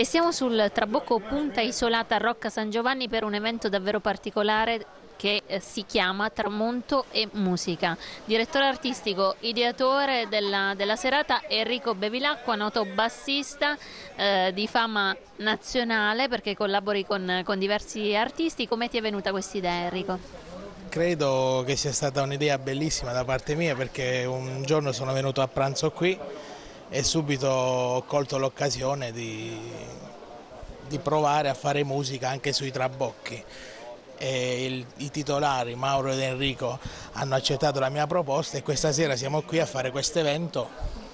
E siamo sul Trabocco Punta Isolata Rocca San Giovanni per un evento davvero particolare che si chiama Tramonto e Musica. Direttore artistico, ideatore della serata Enrico Bevilacqua, noto bassista di fama nazionale perché collabori con diversi artisti. Come ti è venuta questa idea, Enrico? Credo che sia stata un'idea bellissima da parte mia, perché un giorno sono venuto a pranzo qui e subito ho colto l'occasione di provare a fare musica anche sui trabocchi. E i titolari Mauro ed Enrico hanno accettato la mia proposta e questa sera siamo qui a fare questo evento.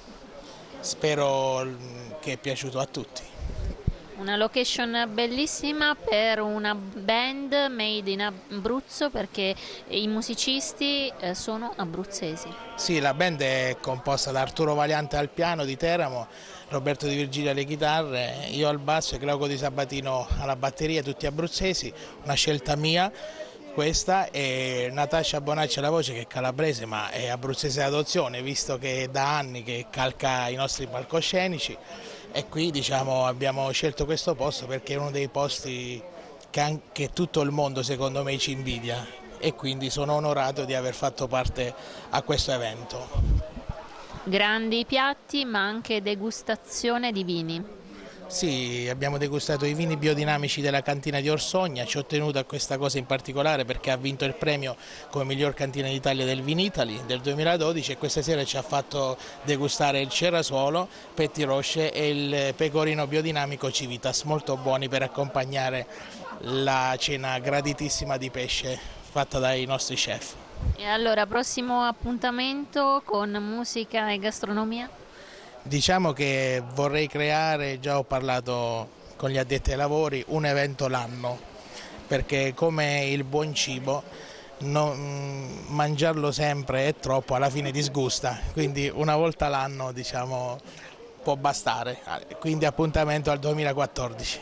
Spero che è piaciuto a tutti. Una location bellissima per una band made in Abruzzo, perché i musicisti sono abruzzesi. Sì, la band è composta da Arturo Valiante al piano di Teramo, Roberto Di Virgilio alle chitarre, io al basso e Glauco Di Sabatino alla batteria, tutti abruzzesi, una scelta mia questa, e Natascia Bonacci alla voce, che è calabrese ma è abruzzese d'adozione, visto che è da anni che calca i nostri palcoscenici. E qui abbiamo scelto questo posto perché è uno dei posti che anche tutto il mondo secondo me ci invidia, e quindi sono onorato di aver fatto parte a questo evento. Grandi piatti ma anche degustazione di vini. Sì, abbiamo degustato i vini biodinamici della cantina di Orsogna, ci ho tenuto a questa cosa in particolare perché ha vinto il premio come miglior cantina d'Italia del Vinitaly del 2012 e questa sera ci ha fatto degustare il Cerasuolo, Petti Roche e il pecorino biodinamico Civitas, molto buoni per accompagnare la cena graditissima di pesce fatta dai nostri chef. E allora, prossimo appuntamento con musica e gastronomia? Diciamo che vorrei creare, già ho parlato con gli addetti ai lavori, un evento l'anno, perché come il buon cibo, mangiarlo sempre è troppo, alla fine disgusta, quindi una volta l'anno può bastare, quindi appuntamento al 2014.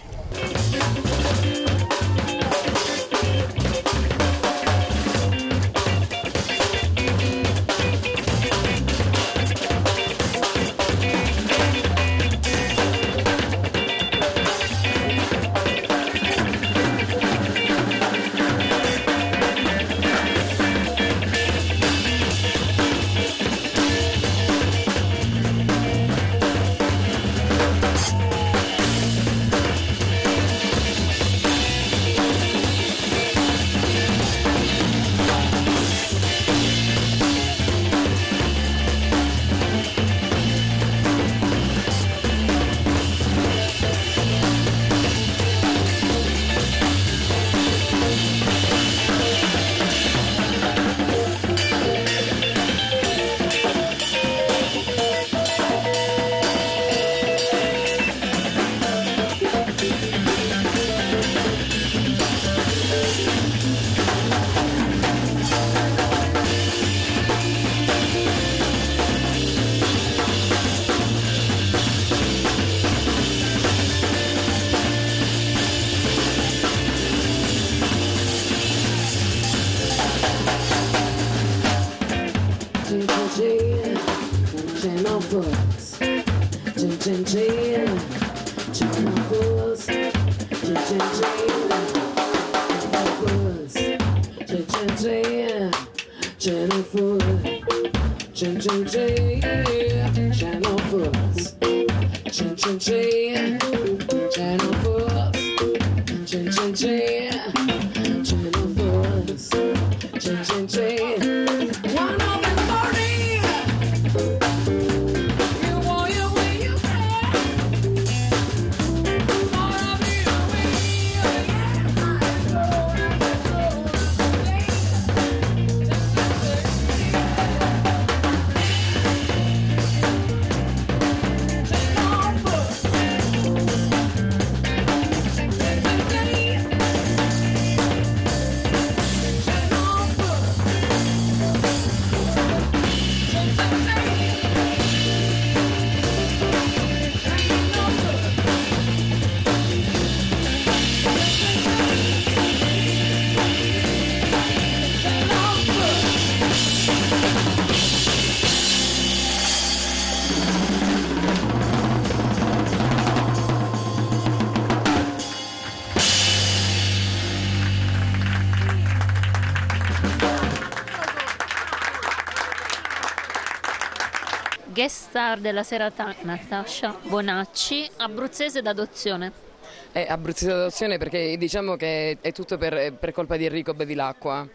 guest star della serata Natascia Bonacci, abruzzese d'adozione. È abruzzese d'adozione perché diciamo che è tutto per colpa di Enrico Bevilacqua,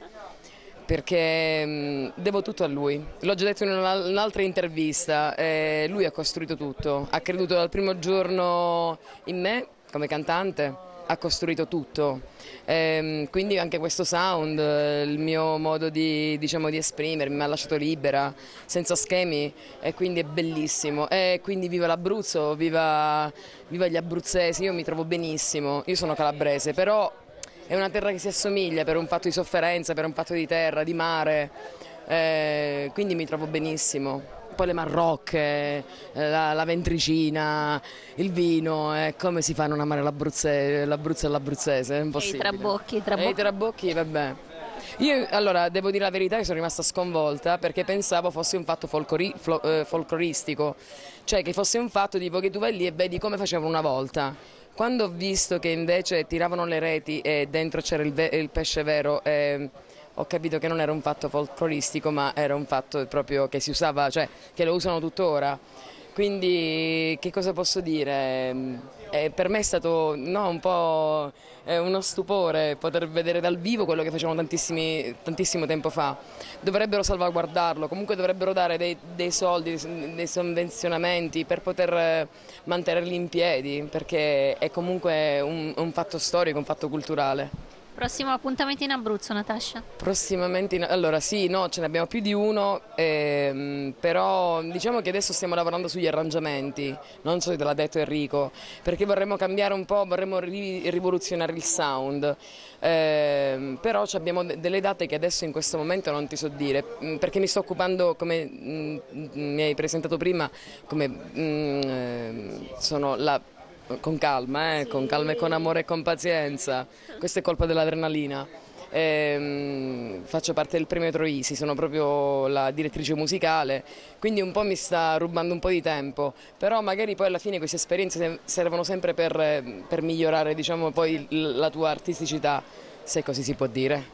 perché devo tutto a lui. L'ho già detto in un'altra intervista, lui ha costruito tutto, ha creduto dal primo giorno in me come cantante, ha costruito tutto, quindi anche questo sound, il mio modo di esprimermi mi ha lasciato libera, senza schemi, e quindi è bellissimo. E quindi viva l'Abruzzo, viva gli abruzzesi, io mi trovo benissimo, io sono calabrese, però è una terra che si assomiglia per un fatto di sofferenza, per un fatto di terra, di mare, quindi mi trovo benissimo. Poi le marrocche, la ventricina, il vino, come si fa a non amare l'Abruzzo e l'abruzzese? È impossibile. E i trabocchi, vabbè. Io allora devo dire la verità che sono rimasta sconvolta perché pensavo fosse un fatto folcloristico, cioè che fosse un fatto tipo che tu vai lì e vedi come facevano una volta. Quando ho visto che invece tiravano le reti e dentro c'era il pesce vero, ho capito che non era un fatto folcloristico, ma era un fatto proprio che si usava, cioè che lo usano tuttora. Quindi che cosa posso dire? Per me è stato un po' uno stupore poter vedere dal vivo quello che facevano tantissimo tempo fa. Dovrebbero salvaguardarlo, comunque dovrebbero dare dei soldi, dei sovvenzionamenti per poter mantenerli in piedi, perché è comunque un fatto storico, un fatto culturale. Prossimo appuntamento in Abruzzo, Natascia? Prossimamente, allora sì, no, ce ne abbiamo più di uno, però diciamo che adesso stiamo lavorando sugli arrangiamenti, non so se te l'ha detto Enrico, perché vorremmo cambiare un po', vorremmo rivoluzionare il sound, però abbiamo delle date che adesso in questo momento non ti so dire, perché mi sto occupando, come mi hai presentato prima, sono la... Con calma e con amore e con pazienza, questa è colpa dell'adrenalina. Faccio parte del premio Troisi, sono proprio la direttrice musicale, quindi un po' mi sta rubando un po' di tempo, però magari poi alla fine queste esperienze servono sempre per migliorare, diciamo, poi la tua artisticità, se così si può dire.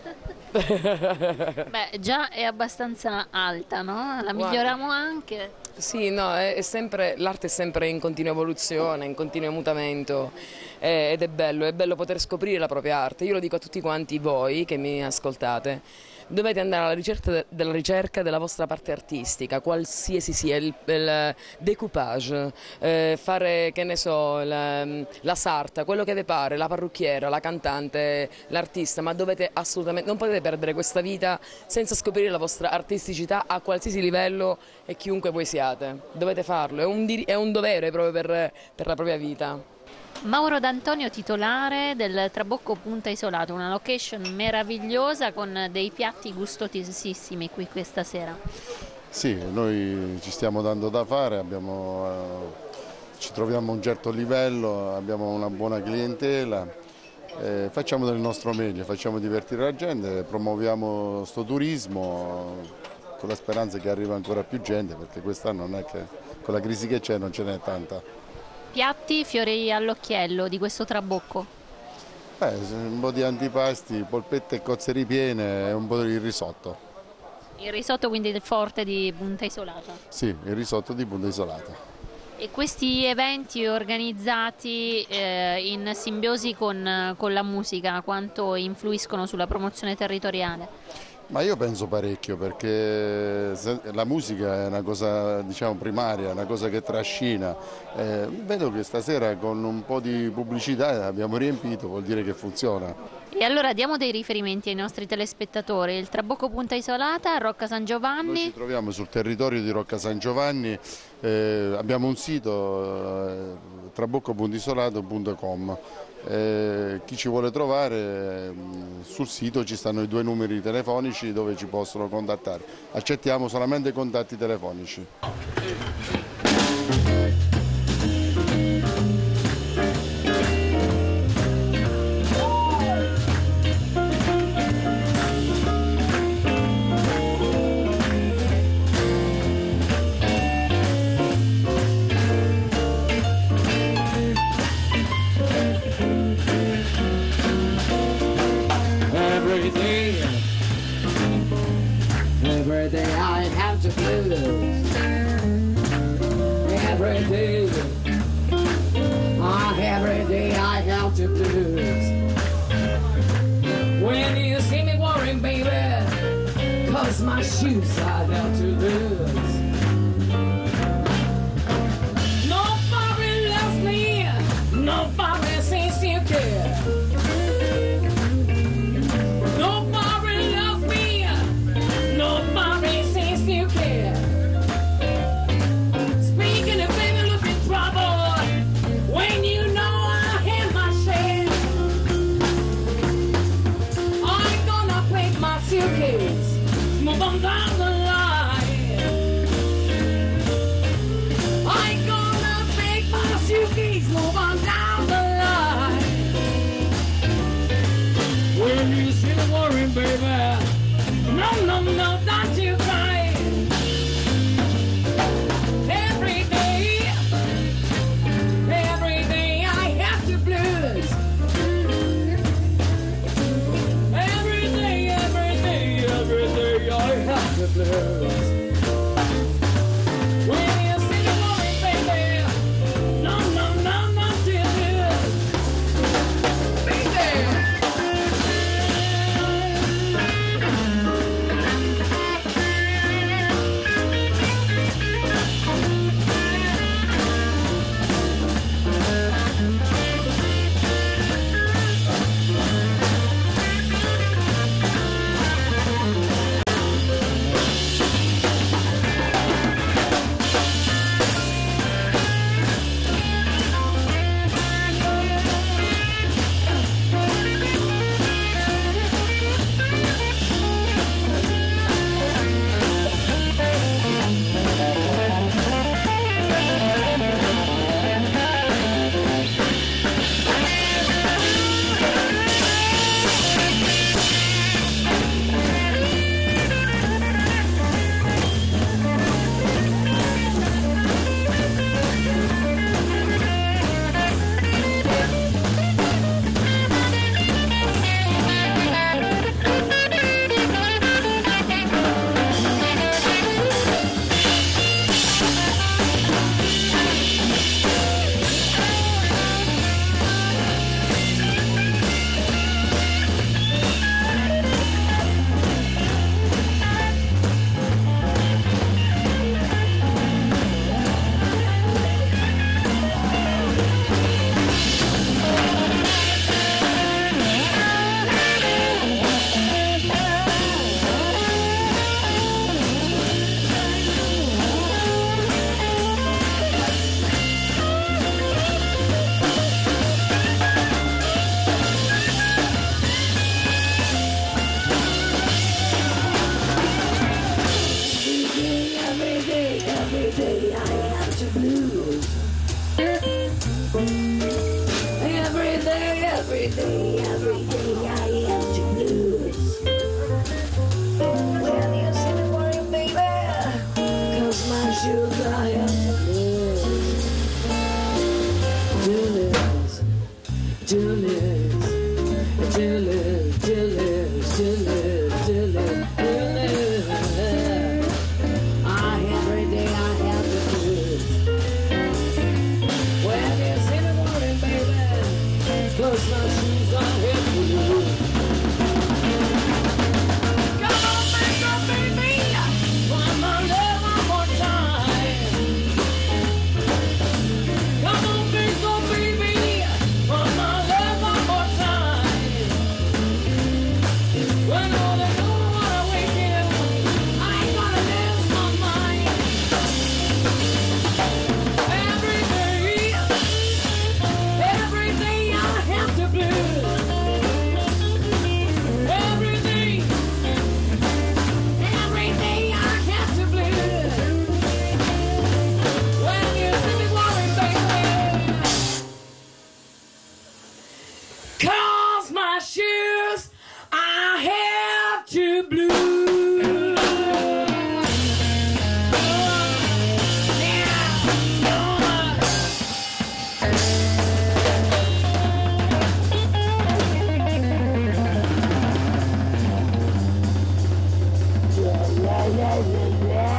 Beh, già è abbastanza alta, no? La miglioriamo anche. Sì, no, l'arte è sempre in continua evoluzione, in continuo mutamento, ed è bello poter scoprire la propria arte. Io lo dico a tutti quanti voi che mi ascoltate, dovete andare alla ricerca della vostra parte artistica, qualsiasi sia il decoupage, fare, che ne so, la sarta, quello che vi pare, la parrucchiera, la cantante, l'artista, ma dovete assolutamente, non potete perdere questa vita senza scoprire la vostra artisticità a qualsiasi livello e chiunque voi siate. Dovete farlo, è un dovere proprio per la propria vita. Mauro D'Antonio, titolare del Trabocco Punta Isolato, una location meravigliosa con dei piatti gustosissimi qui questa sera. Sì, noi ci stiamo dando da fare, ci troviamo a un certo livello, abbiamo una buona clientela, facciamo del nostro meglio, facciamo divertire la gente, promuoviamo sto turismo con la speranza che arrivi ancora più gente, perché quest'anno non è che con la crisi che c'è non ce n'è tanta. Piatti, fiori all'occhiello di questo trabocco? Un po' di antipasti, polpette e cozze ripiene e un po' di risotto. Il risotto quindi del forte di Punta Isolata? Sì, il risotto di Punta Isolata. E questi eventi organizzati in simbiosi con la musica, quanto influiscono sulla promozione territoriale? Ma io penso parecchio, perché la musica è una cosa, diciamo, primaria, una cosa che trascina. Vedo che stasera con un po' di pubblicità abbiamo riempito, vuol dire che funziona. E allora diamo dei riferimenti ai nostri telespettatori: il Trabocco Punta Isolata, Rocca San Giovanni. Noi ci troviamo sul territorio di Rocca San Giovanni, abbiamo un sito, traboccopuntisolato.com. Chi ci vuole trovare, sul sito ci stanno i 2 numeri telefonici dove ci possono contattare. Accettiamo solamente contatti telefonici. Every day I have to blues. my shoes I have to lose. Nobody loves me, nobody seems to care. Nobody loves me, nobody seems to care. Speaking of baby, look in trouble when you know I had my share. I'm gonna pack my suitcase, move on down the line. I'm gonna pack my suitcase, move on down the line. When you see the worry, baby, no, no, no, don't you cry. Every day I have to blues. Every day I have to blues. When you see the worry, baby, no, no, no, not you lose. Be there. Every day I have to blues. Every day I have to blues. When you see the morning, baby, 'cause my shoes I have to blues. Every day I have to blues. When you see the morning, baby, 'cause my shoes I have to blues. Come on, baby, one more love, one more time. Come on, baby, one more love, one more time. When all the don't wanna wake you, I ain't gonna lose my mind. Every day I have to blues. Every day I have to blues. When you see me worry, baby, 'cause my shoes I have to blues. Yeah.